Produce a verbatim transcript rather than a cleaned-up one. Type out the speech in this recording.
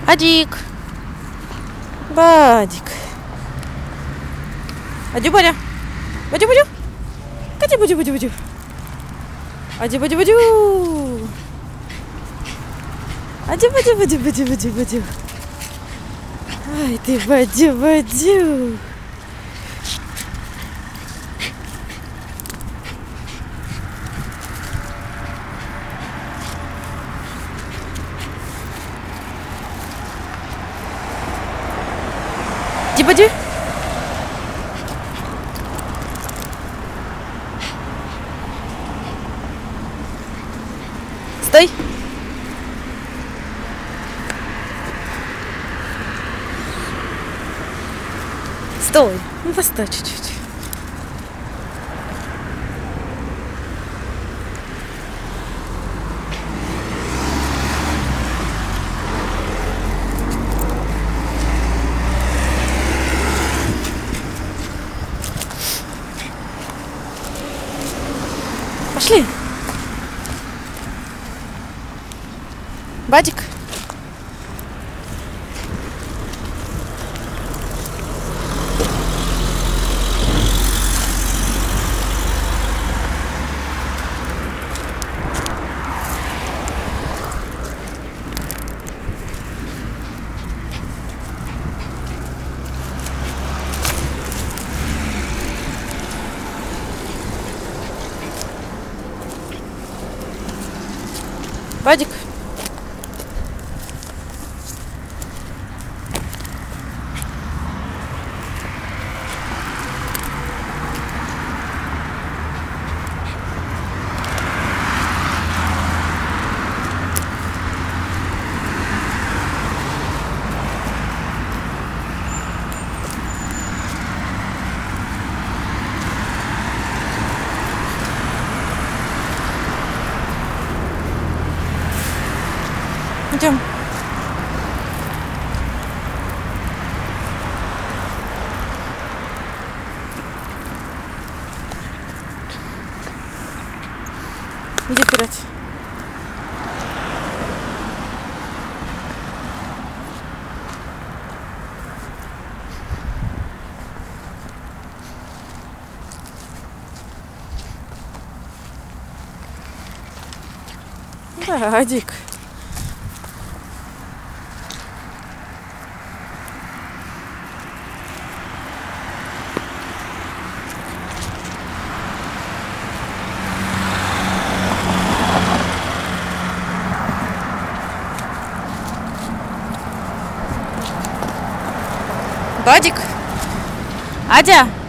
Адик. Бадик. Адю, Боря. Бадю, Бадю. Кати, Бадю, Бадю, Бадю. Адю, Бадю, Бадю. Адю, Бадю, Бадю, Бадю, Бадю, Бадю. Ай ты, Бадю, Бадю. Дибади. Стой. Стой. Ну постой чуть-чуть. Пошли. Бадик. Бадик. Идем. Иди вперед. Да, Адик. Бадик. Адя.